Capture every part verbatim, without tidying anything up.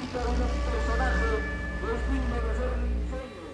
identifica a un personaje que es digno de ser un ingenio.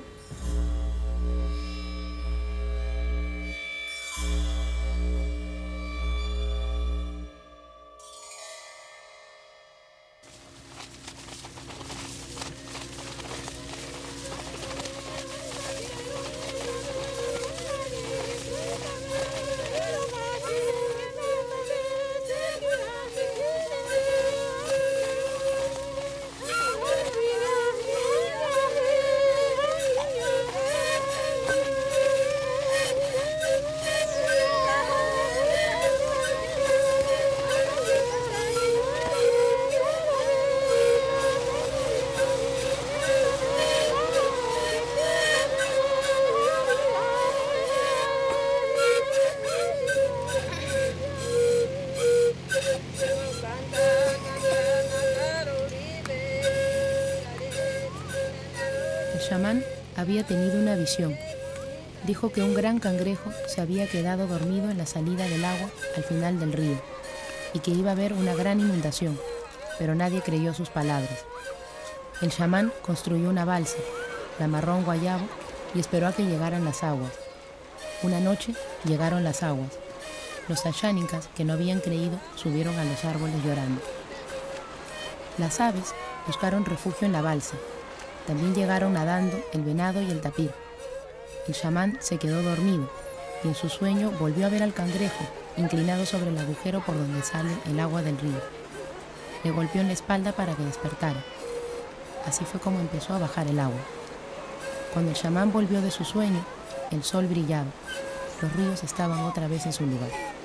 El chamán había tenido una visión. Dijo que un gran cangrejo se había quedado dormido en la salida del agua al final del río y que iba a haber una gran inundación, pero nadie creyó sus palabras. El chamán construyó una balsa, la amarró a un guayabo y esperó a que llegaran las aguas. Una noche llegaron las aguas. Los ayánicas, que no habían creído, subieron a los árboles llorando. Las aves buscaron refugio en la balsa. También llegaron nadando el venado y el tapir. El chamán se quedó dormido y en su sueño volvió a ver al cangrejo inclinado sobre el agujero por donde sale el agua del río. Le golpeó en la espalda para que despertara. Así fue como empezó a bajar el agua. Cuando el chamán volvió de su sueño, el sol brillaba. Los ríos estaban otra vez en su lugar.